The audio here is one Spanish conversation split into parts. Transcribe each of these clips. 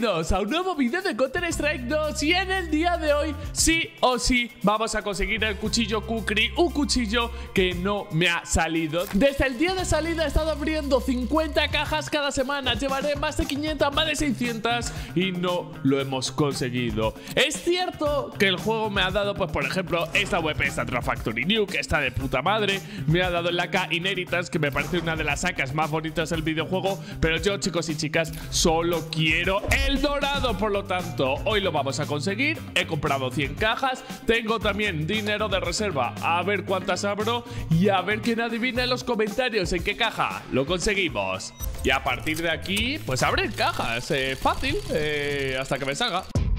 Bienvenidos a un nuevo vídeo de Counter-Strike 2 y en el día de hoy sí o sí vamos a conseguir el cuchillo Kukri, un cuchillo que no me ha salido. Desde el día de salida he estado abriendo 50 cajas cada semana, llevaré más de 500, más de 600 y no lo hemos conseguido. Es cierto que el juego me ha dado, pues por ejemplo, esta WP, esta Factory New, que está de puta madre, me ha dado el AK Inheritance, que me parece una de las AKs más bonitas del videojuego, pero yo, chicos y chicas, solo quiero el dorado. Por lo tanto, hoy lo vamos a conseguir. He comprado 100 cajas, tengo también dinero de reserva, a ver cuántas abro y a ver quién adivina en los comentarios en qué caja lo conseguimos. Y a partir de aquí, pues abrir cajas, fácil, hasta que me salga.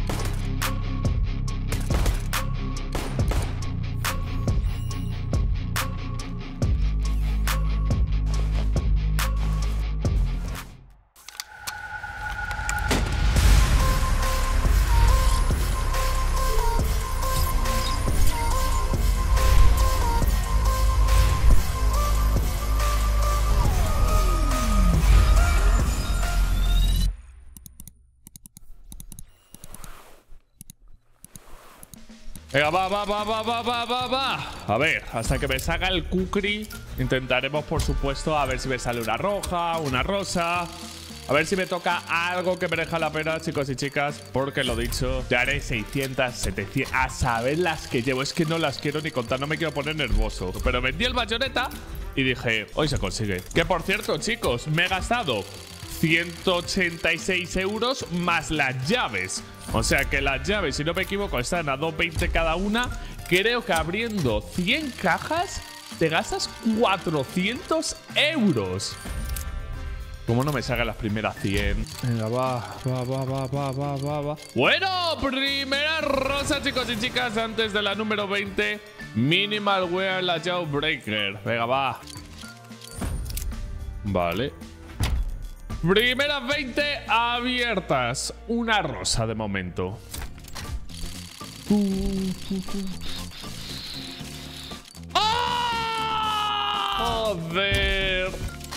Venga, va. A ver, hasta que me salga el Kukri, intentaremos, por supuesto, a ver si me sale una roja, una rosa. A ver si me toca algo que merezca la pena, chicos y chicas. Porque lo dicho, ya haré 600, 700. A saber las que llevo. Es que no las quiero ni contar, no me quiero poner nervioso. Pero vendí el bayoneta y dije, hoy se consigue. Que por cierto, chicos, me he gastado 186 euros más las llaves. O sea que las llaves, si no me equivoco, están a 2,20 cada una. Creo que abriendo 100 cajas te gastas 400 euros. ¿Cómo no me salgan las primeras 100? Venga, va. Bueno, primera rosa, chicos y chicas, antes de la número 20. Minimal Wear, la Jawbreaker. Venga, va. Vale. Primeras 20 abiertas. Una rosa de momento. ¡Oh! ¡Joder!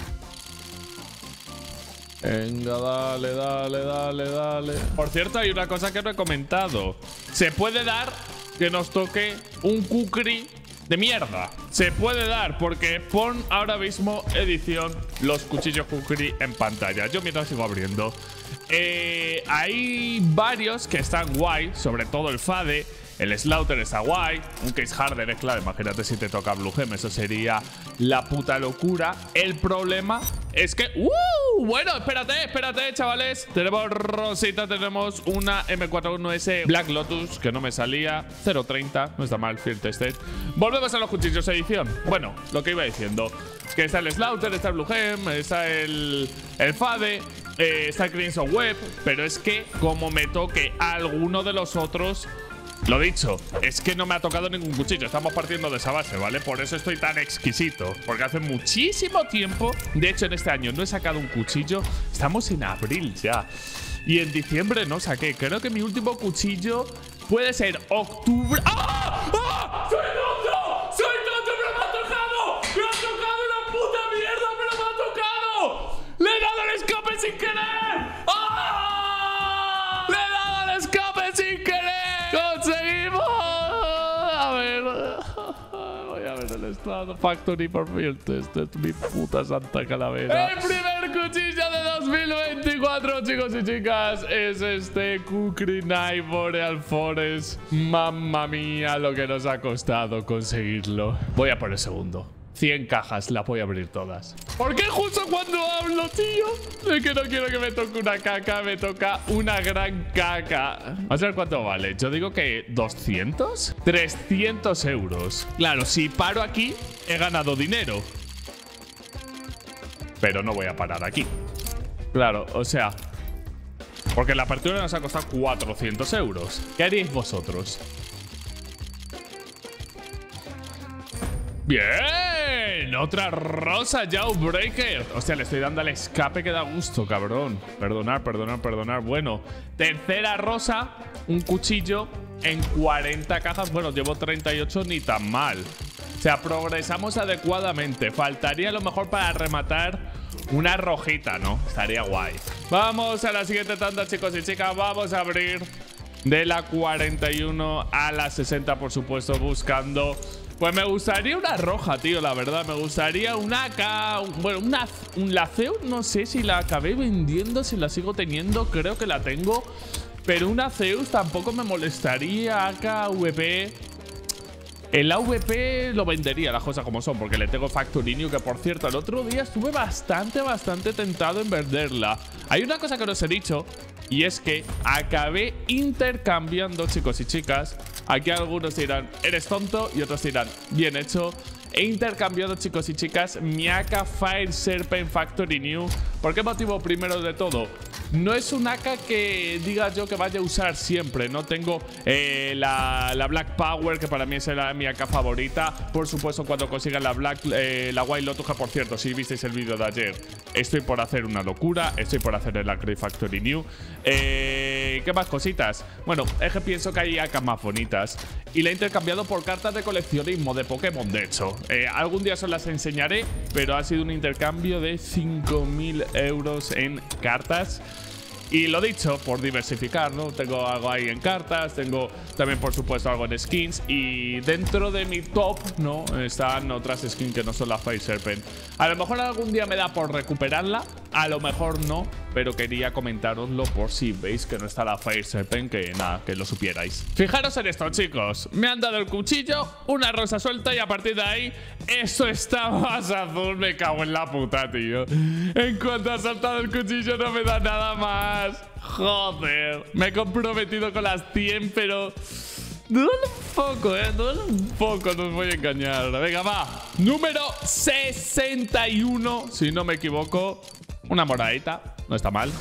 Venga, dale. Por cierto, hay una cosa que no he comentado. Se puede dar que nos toque un Kukri de mierda. Se puede dar porque pon ahora mismo edición los cuchillos Kukri en pantalla. Yo mientras sigo abriendo. Hay varios que están guay, sobre todo el Fade. El Slaughter está guay. Un Case Harder es claro. Imagínate si te toca Blue Gem. Eso sería la puta locura. El problema es que... Bueno, espérate, chavales. Tenemos rosita, tenemos una M41S Black Lotus, que no me salía. 0.30, no está mal, Field Tested. Volvemos a los cuchillos edición. Bueno, lo que iba diciendo. Que está el Slaughter, está el Blue Gem, está el Fade, está el Crimson Web. Pero es que como me toque alguno de los otros... Lo dicho, es que no me ha tocado ningún cuchillo. Estamos partiendo de esa base, ¿vale? Por eso estoy tan exquisito. Porque hace muchísimo tiempo, de hecho en este año no he sacado un cuchillo. Estamos en abril ya. Y en diciembre no saqué. Creo que mi último cuchillo puede ser octubre. ¡Ah! ¡Ah! ¡Soy tonto! ¡Pero me ha tocado! ¡Me ha tocado una puta mierda! ¡Pero me ha tocado! ¡Le he dado el escape sin querer! ¡Ah! ¡Le he dado el escape sin querer! ¡Conseguimos! A ver. Voy a ver el estado. Factory por Field Tested. Mi puta santa calavera. El primer cuchillo de 2024, chicos y chicas, es este Kukri Knife Boreal Forest. Mamma mía, lo que nos ha costado conseguirlo. Voy a por el segundo. 100 cajas, las voy a abrir todas. ¿Por qué justo cuando hablo, tío? Es que no quiero que me toque una caca, me toca una gran caca. Vamos a ver cuánto vale. Yo digo que 200, 300 euros. Claro, si paro aquí, he ganado dinero. Pero no voy a parar aquí. Claro, o sea, porque la apertura nos ha costado 400 euros. ¿Qué haríais vosotros? ¡Bien! Otra rosa Jawbreaker. Hostia, le estoy dando al escape que da gusto, cabrón. Perdonar. Bueno, tercera rosa. Un cuchillo en 40 cajas. Bueno, llevo 38, ni tan mal. O sea, progresamos adecuadamente. Faltaría a lo mejor para rematar una rojita, ¿no? Estaría guay. Vamos a la siguiente tanda, chicos y chicas. Vamos a abrir de la 41 a la 60, por supuesto, buscando... Pues me gustaría una roja, tío, la verdad. Me gustaría una AK... Bueno, la Zeus no sé si la acabé vendiendo, si la sigo teniendo. Creo que la tengo. Pero una Zeus tampoco me molestaría. AK, AVP... El AVP lo vendería, las cosas como son, porque le tengo Factory New, que por cierto, el otro día estuve bastante tentado en venderla. Hay una cosa que no os he dicho, y es que acabé intercambiando, chicos y chicas. Aquí algunos dirán, eres tonto, y otros dirán, bien hecho. He intercambiado, chicos y chicas, mi AK Fire Serpent Factory New. ¿Por qué motivo? Primero de todo, no es un AK que diga yo que vaya a usar siempre. No tengo la Black Power, que para mí es mi AK favorita. Por supuesto, cuando consiga la White Lotus, que por cierto, si visteis el vídeo de ayer, estoy por hacer una locura. Estoy por hacer el Upgrade Factory New. ¿Qué más cositas? Bueno, es que pienso que hay AK más bonitas. Y la he intercambiado por cartas de coleccionismo de Pokémon, de hecho. Algún día os las enseñaré, pero ha sido un intercambio de 5.000 euros en cartas. Y lo dicho, por diversificar, ¿no? Tengo algo ahí en cartas, tengo también, por supuesto, algo en skins. Y dentro de mi top, ¿no? Están otras skins que no son la Fire Serpent. A lo mejor algún día me da por recuperarla, a lo mejor no. Pero quería comentároslo por si veis que no está la Fire Serpent, que nada, que lo supierais. Fijaros en esto, chicos. Me han dado el cuchillo, una rosa suelta y a partir de ahí, eso está más azul. Me cago en la puta, tío. En cuanto ha saltado el cuchillo no me da nada más. Joder. Me he comprometido con las 100, pero... duele un poco, duele un poco, no os voy a engañar. Venga, va. Número 61, si no me equivoco. Una moradita, no está mal.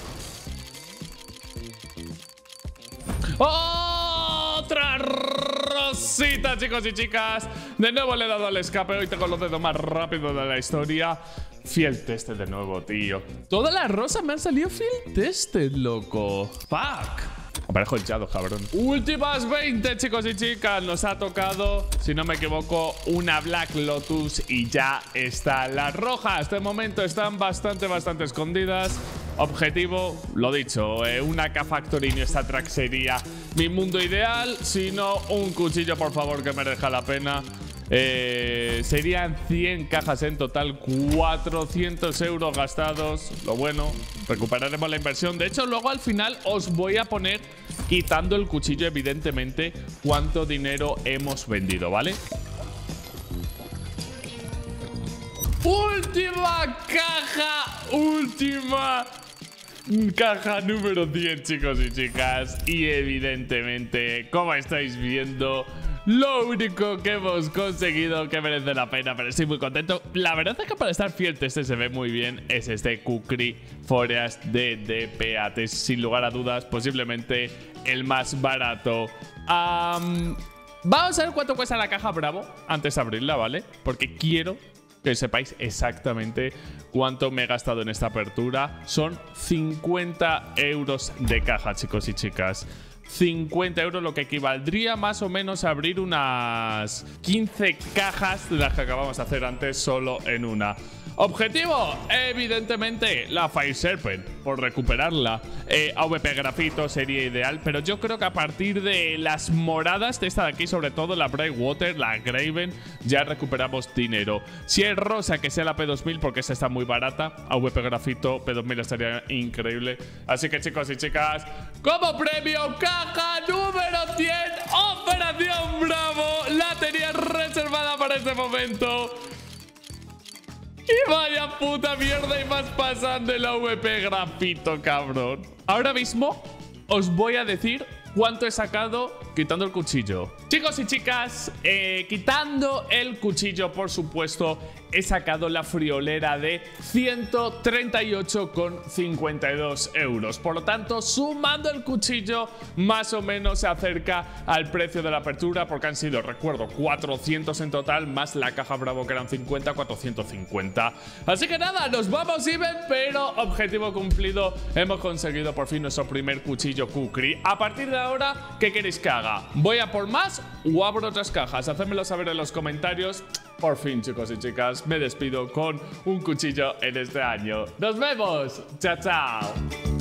¡Otra rosita, chicos y chicas! De nuevo le he dado al escape. Hoy tengo los dedos más rápidos de la historia. Fiel Tested de nuevo, tío. Todas las rosas me han salido Fiel Tested, loco. Fuck. Aparejo hinchado, cabrón. Últimas 20, chicos y chicas. Nos ha tocado, si no me equivoco, una Black Lotus y ya está la roja. Hasta el momento están bastante escondidas. Objetivo, lo dicho, una AK Factory New. Esta track sería mi mundo ideal. Si no, un cuchillo, por favor, que merezca la pena. Serían 100 cajas en total, 400 euros gastados. Lo bueno, recuperaremos la inversión. De hecho, luego al final os voy a poner, quitando el cuchillo, evidentemente, cuánto dinero hemos vendido, ¿vale? Última caja número 100, chicos y chicas. Y evidentemente, como estáis viendo, lo único que hemos conseguido que merece la pena, pero estoy muy contento. La verdad es que para estar fiel este se ve muy bien. Es este Kukri Forest de DPAT. Sin lugar a dudas, posiblemente el más barato. Vamos a ver cuánto cuesta la caja Bravo antes de abrirla, ¿vale? Porque quiero que sepáis exactamente cuánto me he gastado en esta apertura. Son 50 euros de caja, chicos y chicas. 50 euros, lo que equivaldría más o menos a abrir unas 15 cajas de las que acabamos de hacer antes solo en una. Objetivo, evidentemente, la Fire Serpent, por recuperarla. AVP Grafito sería ideal, pero yo creo que a partir de las moradas de esta de aquí, sobre todo la Brightwater, la Graven, ya recuperamos dinero. Si es rosa, que sea la P2000, porque esa está muy barata. AVP Grafito, P2000 estaría increíble. Así que, chicos y chicas, como premio, caja número 100, Operación Bravo. La tenía reservada para este momento. Y vaya puta mierda, y más pasando el AVP Grafito, cabrón. Ahora mismo os voy a decir cuánto he sacado quitando el cuchillo. Chicos y chicas, quitando el cuchillo, por supuesto, he sacado la friolera de 138,52 euros. Por lo tanto, sumando el cuchillo, más o menos se acerca al precio de la apertura, porque han sido, recuerdo, 400 en total, más la caja Bravo, que eran 50, 450. Así que nada, nos vamos even, pero objetivo cumplido. Hemos conseguido por fin nuestro primer cuchillo Kukri. A partir de ahora, ¿qué queréis que haga? ¿Voy a por más o abro otras cajas? Hacedmelo saber en los comentarios. Por fin, chicos y chicas, me despido con un cuchillo en este año. ¡Nos vemos! ¡Chao, chao!